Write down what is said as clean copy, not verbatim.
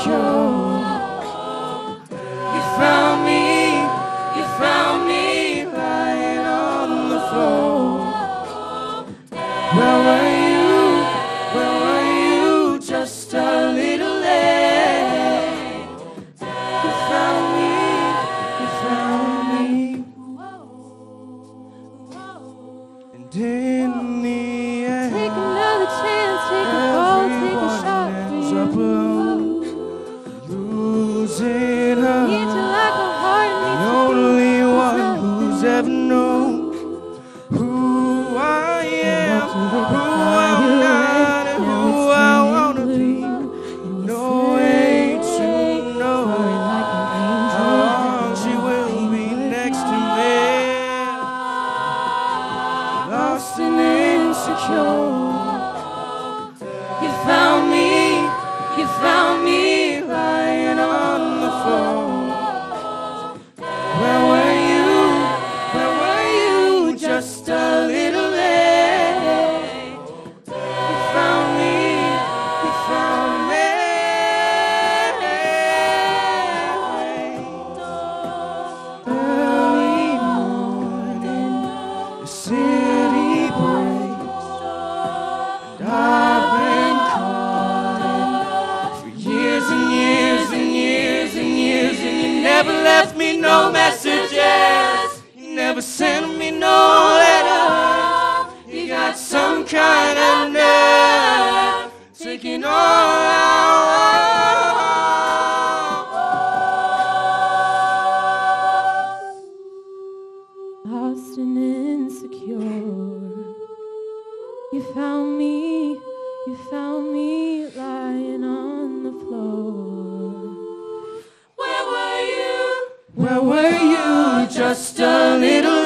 insecure. You found me lying on the floor. Where were you? Where were you? Just a little late. You found me. And in the end, Take another chance, take a ball, take a shot ends for up you. alone, losing her. Need you like a heart, The need only one who's ever known who I am, who I'm not, and who I wanna be. No way to know how long she will be next to me. Lost and insecure. You found me lying on the floor. Where were you? Where were you? Just a little late. You found me. Early morning, the city breaks, and I've been calling for years and years and years and years, and you never left me no messages. You never sent me no letter. You got some kind of nerve taking all out. lost and insecure. You found me lying on the floor. Where were you? Where were you? Just a little